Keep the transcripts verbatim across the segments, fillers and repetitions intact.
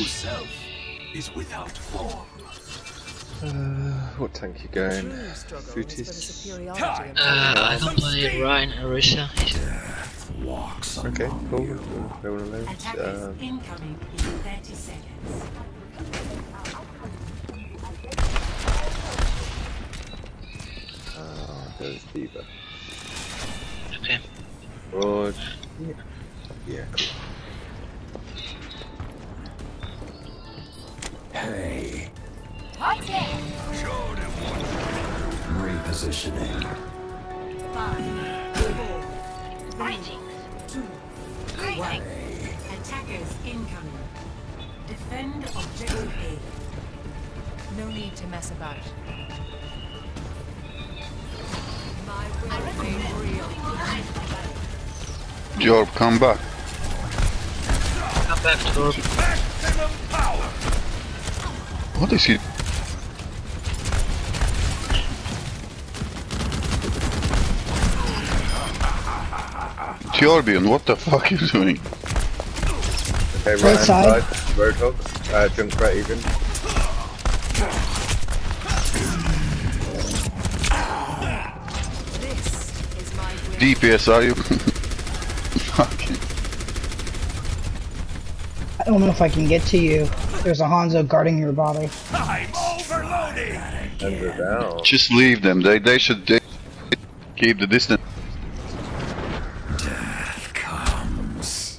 true self is without form. Uh, what tank you going? Futis? Uh, I don't play Ryan Orisa. Okay, cool. Go on alone. Um, Incoming in thirty seconds. uh, there's D.Va. Okay. Broad. Yeah. Yeah, cool. Hey, Show them repositioning. Five, four, three, two, one. Attackers incoming. Defend objective A. No need to mess about. My will made real. Jorb, come back. Come back, Jorb. What is he? Jorbion, what the fuck are you doing? Okay, right hand side. Roadhog. Uh, Junkrat even. This is my will. D P S are you? Fucking. I don't know if I can get to you. There's a Hanzo guarding your body. I'm overloading. And they're down. Just leave them. They they should they keep the distance. Death comes.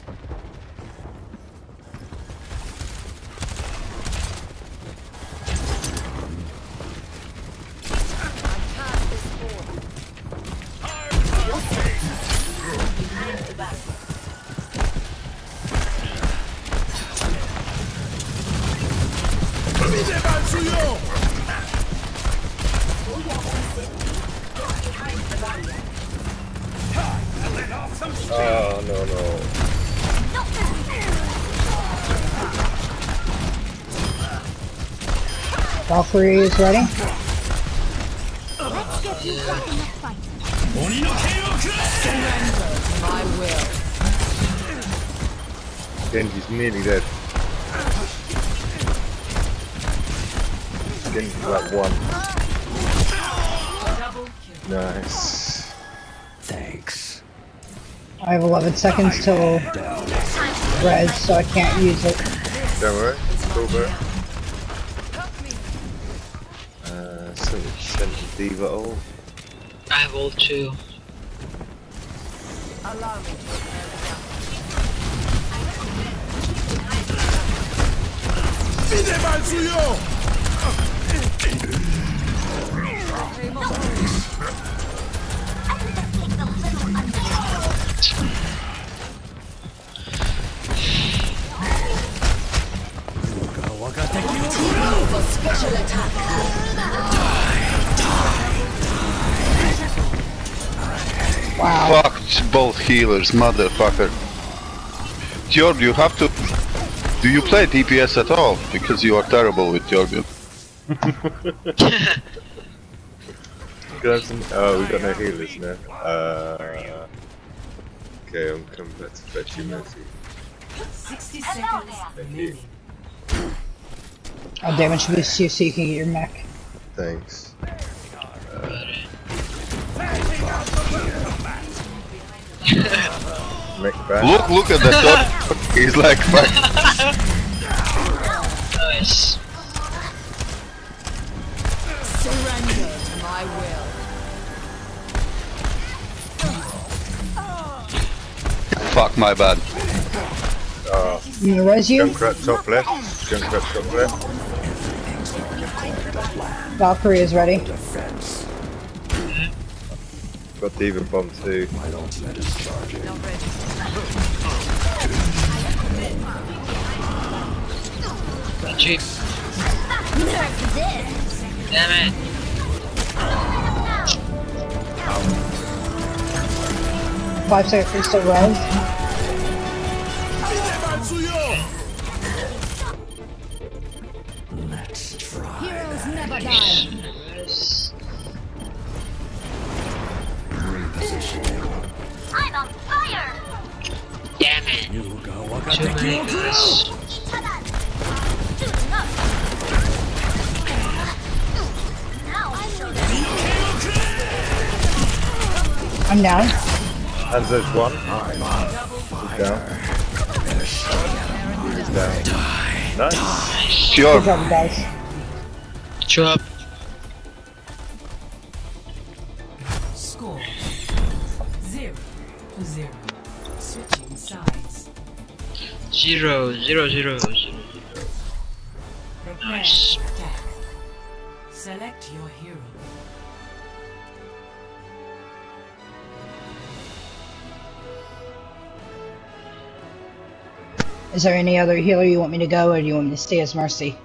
Oh, no, no. Valkyrie is ready. Let's get you back in the fight. Surrender to my will. Genji's nearly dead. Genji's like one. Double kill. Nice. Thanks. I have eleven seconds till res, so I can't use it. Don't worry. Cool, bro. Uh, seventy percent of D.Va ult. I have ult too. Allow me to repair the for special attack. Wow. Fuck both healers, motherfucker. Jorb, you have to. Do you play D P S at all? Because you are terrible with Jorbion. Got some, oh, we got no healers now. Uh, okay, I'm coming back to fetch you, Mercy. sixty seconds remaining. I'll damage you so you can get your mech. Thanks. Mech back. Look, look at the top. He's like, fuck. Nice. Surrender to my will. Fuck, my bad. Oh, I'm gonna res you. Junkrat top left. Junkrat top left. Valkyrie is ready. Got D.Va bomb too. My ultimate is charging. Not ready. Cheap. Damn it. Five seconds to res. Let's try. Heroes never die. Repositioning. I'm on fire! Damn it. Too many guys. I'm down. Hanzo's one. He's down. He's down. Nice. Sure. Good job, guys. Drop. Score zero to zero. Switching sides. Zero, zero, zero, zero, zero. Prepare Nice. to attack. Select your hero. Is there any other healer you want me to go, or do you want me to stay as Mercy?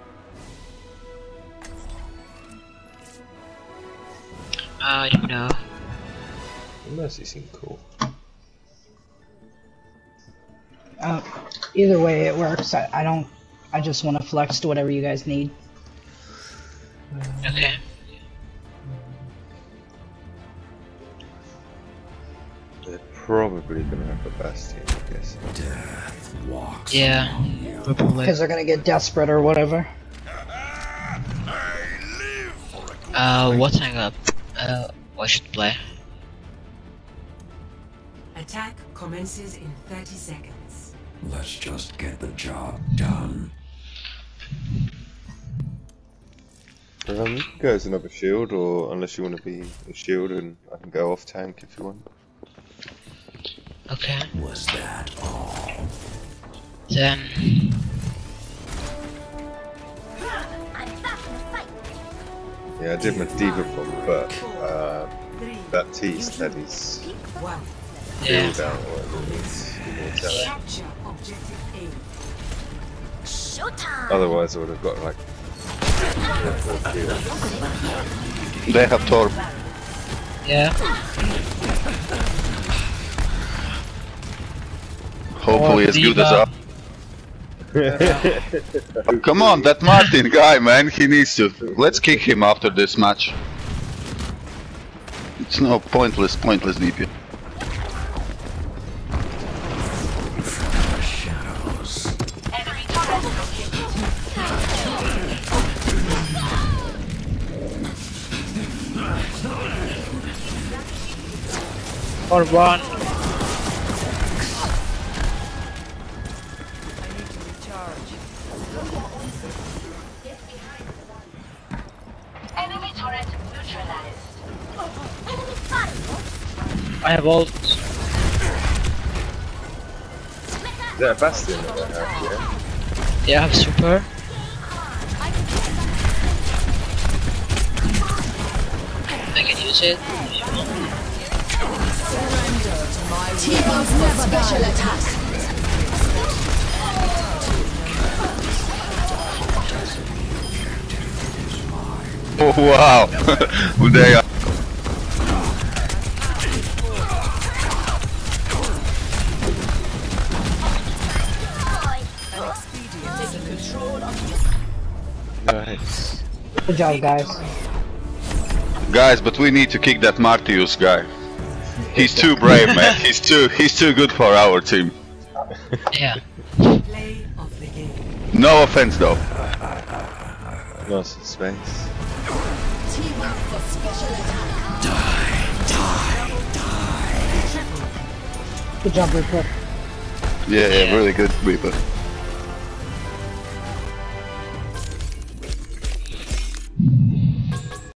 I don't know. Mercy seemed cool. Uh, either way, it works. I, I don't. I just want to flex to whatever you guys need. Okay. They're probably gonna have a Bastion, I guess. Death walks. Yeah. Probably. Because they're gonna get desperate or whatever. Uh, what's hang up? Uh, what should play? Attack commences in thirty seconds. Let's just get the job done. Um, you can go as another shield, or unless you want to be a shield, and I can go off tank if you want. Okay. Was that all? Then. Yeah, I did my diva bomb, but uh, that tease that is One. Yeah. build out or whatever it is. Immortality. Capture objective A. Otherwise, I would have got like. They have Torb. Yeah. Hopefully Or as good as Diva. us. Come on, that Martin guy, man, he needs to. Let's kick him after this match. It's no pointless, pointless D P. Shadows. Or one. Enemy turret neutralized. I have ult. Is that a Bastion that I have, yeah? Yeah, I have super. I can use it if you want. T-Bomb's never special attack. Oh wow! They are. Nice. Good job, guys. Guys, but we need to kick that Martius guy. He's too brave, man. He's too he's too good for our team. Yeah. Play of the game. No offense though. Lost in space. Teamwork for special attack. Good job, Reaper. Yeah, yeah, really good Reaper.